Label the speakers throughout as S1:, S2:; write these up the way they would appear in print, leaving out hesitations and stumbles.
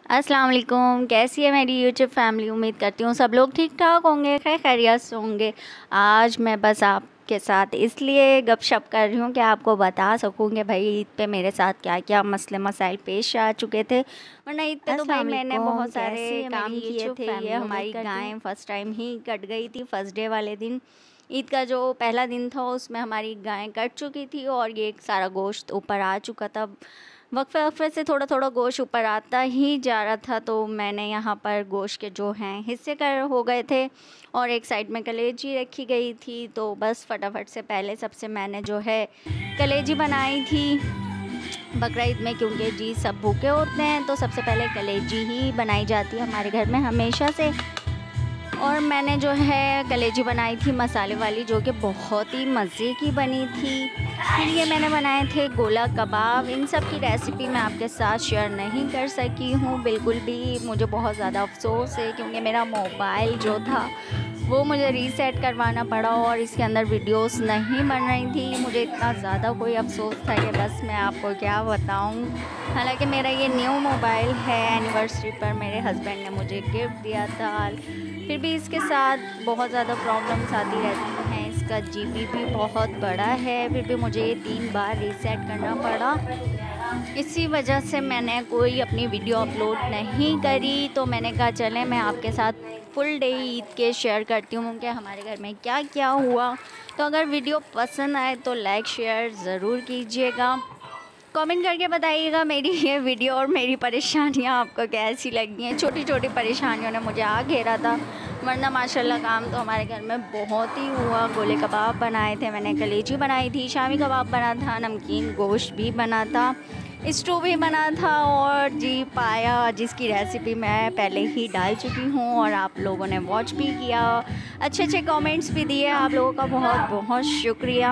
S1: अस्सलाम वालेकुम। कैसी है मेरी यूट्यूब फैमिली? उम्मीद करती हूँ सब लोग ठीक ठाक होंगे, खैरियत से होंगे। आज मैं बस आपके साथ इसलिए गपशप कर रही हूँ कि आपको बता सकूँ कि भाई ईद पे मेरे साथ क्या क्या मसले मसाइल पेश आ चुके थे। वरना ईद पे तो भाई मैंने बहुत सारे काम किए थे। ये हमारी गाय फ़र्स्ट टाइम ही कट गई थी। फ़र्स्ट डे वाले दिन, ईद का जो पहला दिन था, उसमें हमारी गाय कट चुकी थी और ये सारा गोश्त ऊपर आ चुका था। वक्फे वक्फे से थोड़ा थोड़ा गोश्त ऊपर आता ही जा रहा था, तो मैंने यहाँ पर गोश्त के जो हैं हिस्से कर हो गए थे और एक साइड में कलेजी रखी गई थी। तो बस फटाफट से पहले सबसे मैंने जो है कलेजी बनाई थी बकरा ईद में, क्योंकि जी सब भूखे होते हैं तो सबसे पहले कलेजी ही बनाई जाती है हमारे घर में हमेशा से। और मैंने जो है कलेजी बनाई थी मसाले वाली, जो कि बहुत ही मज़े की बनी थी। फिर ये मैंने बनाए थे गोला कबाब। इन सब की रेसिपी मैं आपके साथ शेयर नहीं कर सकी हूँ बिल्कुल भी। मुझे बहुत ज़्यादा अफसोस है, क्योंकि मेरा मोबाइल जो था वो मुझे रीसेट करवाना पड़ा और इसके अंदर वीडियोस नहीं बन रही थी। मुझे इतना ज़्यादा कोई अफसोस था कि बस मैं आपको क्या बताऊँ। हालांकि मेरा ये न्यू मोबाइल है, एनिवर्सरी पर मेरे हस्बैंड ने मुझे गिफ्ट दिया था। फिर भी इसके साथ बहुत ज़्यादा प्रॉब्लम्स आती रहती हैं। इसका जीबी भी बहुत बड़ा है, फिर भी मुझे ये 3 बार रीसेट करना पड़ा। इसी वजह से मैंने कोई अपनी वीडियो अपलोड नहीं करी। तो मैंने कहा चलें मैं आपके साथ फुल डे ईद के शेयर करती हूँ कि हमारे घर में क्या क्या हुआ। तो अगर वीडियो पसंद आए तो लाइक शेयर ज़रूर कीजिएगा। कमेंट करके बताइएगा मेरी ये वीडियो और मेरी परेशानियाँ आपको कैसी लगी हैं। छोटी छोटी परेशानियों ने मुझे आ घेरा था, वरना माशाल्लाह काम तो हमारे घर में बहुत ही हुआ। गोले कबाब बनाए थे मैंने, कलेजी बनाई थी, शामी कबाब बना था, नमकीन गोश्त भी बना था, स्टू भी बना था और जी पाया, जिसकी रेसिपी मैं पहले ही डाल चुकी हूँ और आप लोगों ने वॉच भी किया। अच्छे अच्छे कमेंट्स भी दिए, आप लोगों का बहुत बहुत शुक्रिया।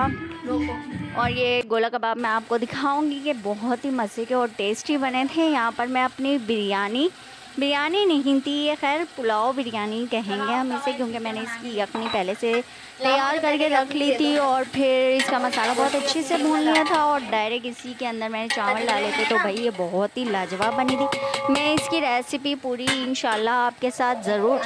S1: और ये गोला कबाब मैं आपको दिखाऊंगी कि बहुत ही मज़े के और टेस्टी बने थे। यहाँ पर मैं अपनी बिरयानी नहीं थी ये, खैर पुलाव बिरयानी कहेंगे हम इसे, क्योंकि मैंने इसकी यखनी पहले से तैयार करके रख ली थी और फिर इसका मसाला बहुत अच्छे से भून लिया था और डायरेक्ट इसी के अंदर मैंने चावल डाले थे। तो भाई ये बहुत ही लाजवाब बनी थी। मैं इसकी रेसिपी पूरी इंशाल्लाह आपके साथ ज़रूर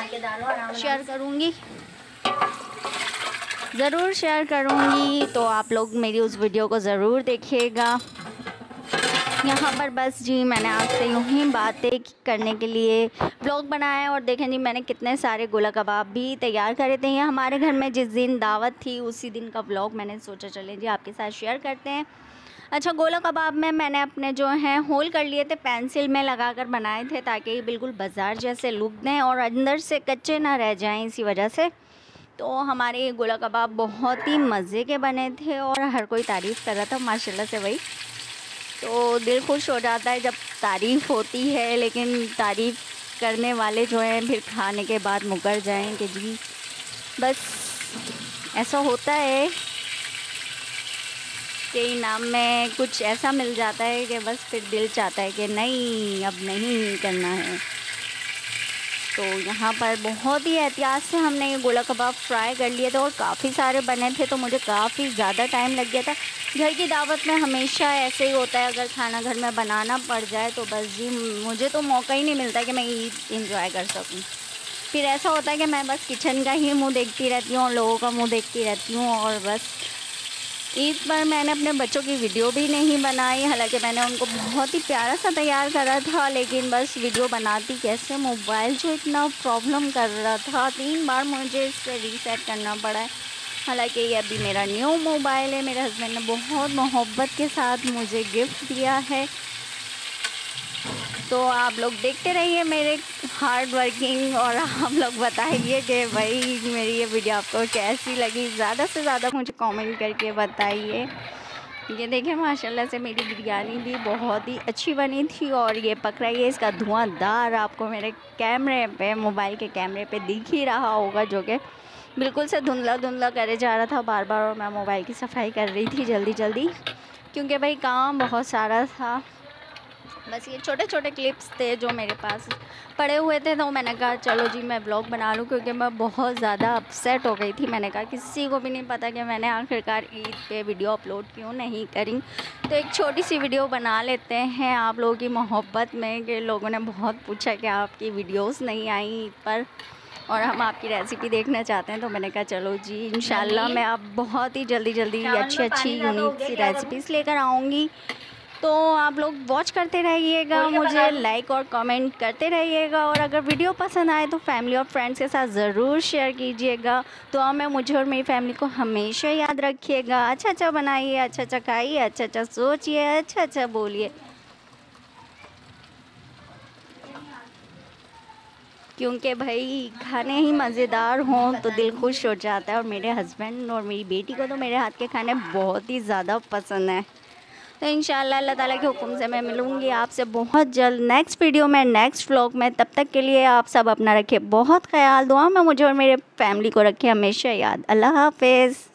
S1: शेयर करूँगी, तो आप लोग मेरी उस वीडियो को ज़रूर देखिएगा। यहाँ पर बस जी मैंने आपसे यूँ ही बातें करने के लिए ब्लॉग बनाया और देखें जी मैंने कितने सारे गोला कबाब भी तैयार करे थे। ये हमारे घर में जिस दिन दावत थी उसी दिन का ब्लॉग मैंने सोचा चलें जी आपके साथ शेयर करते हैं। अच्छा, गोला कबाब में मैंने अपने जो हैं होल कर लिए थे, पेंसिल में लगा कर बनाए थे ताकि बिल्कुल बाज़ार जैसे लुक दें और अंदर से कच्चे ना रह जाएँ, इसी वजह से। तो हमारे गोला कबाब बहुत ही मज़े के बने थे और हर कोई तारीफ़ कर रहा था माशाल्लाह से। वही तो दिल खुश हो जाता है जब तारीफ़ होती है, लेकिन तारीफ़ करने वाले जो हैं फिर खाने के बाद मुकर जाएं कि जी बस ऐसा होता है कि इनाम में कुछ ऐसा मिल जाता है कि बस फिर दिल चाहता है कि नहीं अब नहीं करना है। तो यहाँ पर बहुत ही एहतियात से हमने ये गोला कबाब फ्राई कर लिए थे और काफ़ी सारे बने थे, तो मुझे काफ़ी ज़्यादा टाइम लग गया था। घर की दावत में हमेशा ऐसे ही होता है, अगर खाना घर में बनाना पड़ जाए तो बस जी मुझे तो मौका ही नहीं मिलता कि मैं ईद इंजॉय कर सकूँ। फिर ऐसा होता है कि मैं बस किचन का ही मुँह देखती रहती हूँ और लोगों का मुँह देखती रहती हूँ। और बस ईद पर मैंने अपने बच्चों की वीडियो भी नहीं बनाई, हालांकि मैंने उनको बहुत ही प्यारा सा तैयार करा था, लेकिन बस वीडियो बनाती कैसे, मोबाइल जो इतना प्रॉब्लम कर रहा था, 3 बार मुझे इसे रीसेट करना पड़ा है। हालांकि ये अभी मेरा न्यू मोबाइल है, मेरे हस्बैंड ने बहुत मोहब्बत के साथ मुझे गिफ्ट दिया है। तो आप लोग देखते रहिए मेरे हार्ड वर्किंग और आप लोग बताइए कि भाई मेरी ये वीडियो आपको कैसी लगी। ज़्यादा से ज़्यादा मुझे कमेंट करके बताइए। ये देखें माशाल्लाह से मेरी बिरयानी भी बहुत ही अच्छी बनी थी और ये पक रही है। इसका धुआंधार आपको मेरे कैमरे पे, मोबाइल के कैमरे पे दिख ही रहा होगा, जो कि बिल्कुल से धुंधला धुंधला करे जा रहा था बार बार। और मैं मोबाइल की सफाई कर रही थी जल्दी जल्दी, क्योंकि भाई काम बहुत सारा था। बस ये छोटे छोटे क्लिप्स थे जो मेरे पास पड़े हुए थे, तो मैंने कहा चलो जी मैं ब्लॉग बना लूँ, क्योंकि मैं बहुत ज़्यादा अपसेट हो गई थी। मैंने कहा किसी को भी नहीं पता कि मैंने आखिरकार ईद पे वीडियो अपलोड क्यों नहीं करी, तो एक छोटी सी वीडियो बना लेते हैं आप लोगों की मोहब्बत में, कि लोगों ने बहुत पूछा कि आपकी वीडियोज़ नहीं आई ईद पर और हम आपकी रेसिपी देखना चाहते हैं। तो मैंने कहा चलो जी इंशाल्लाह मैं अब बहुत ही जल्दी अच्छी यूनिक सी रेसिपीज़ लेकर आऊँगी। तो आप लोग वॉच करते रहिएगा, मुझे लाइक और कमेंट करते रहिएगा, और अगर वीडियो पसंद आए तो फैमिली और फ्रेंड्स के साथ ज़रूर शेयर कीजिएगा। तो हमें मुझे और मेरी फैमिली को हमेशा याद रखिएगा। अच्छा बनाइए, अच्छा खाइए, अच्छा सोचिए, अच्छा बोलिए, क्योंकि भाई खाने ही मज़ेदार हों तो दिल खुश हो जाता है। और मेरे हस्बैंड और मेरी बेटी को तो मेरे हाथ के खाने बहुत ही ज़्यादा पसंद है। तो इंशाल्लाह अल्लाह ताला के हुक्म से मैं मिलूँगी आपसे बहुत जल्द नेक्स्ट वीडियो में, नेक्स्ट व्लॉग में। तब तक के लिए आप सब अपना रखिए बहुत ख्याल, दुआ में मुझे और मेरे फैमिली को रखिए हमेशा याद। अल्लाह हाफिज़।